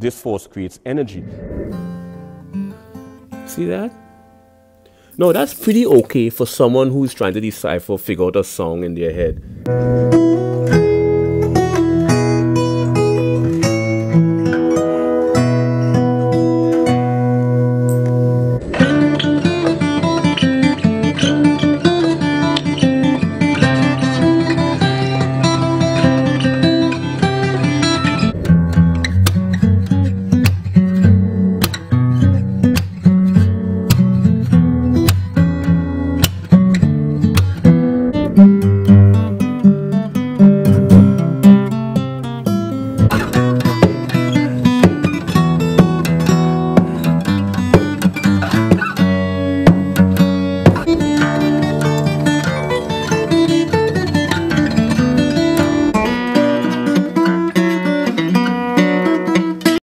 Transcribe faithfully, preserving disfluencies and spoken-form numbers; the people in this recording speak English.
this force creates energy. See that? No, that's pretty okay for someone who's trying to decipher, figure out a song in their head.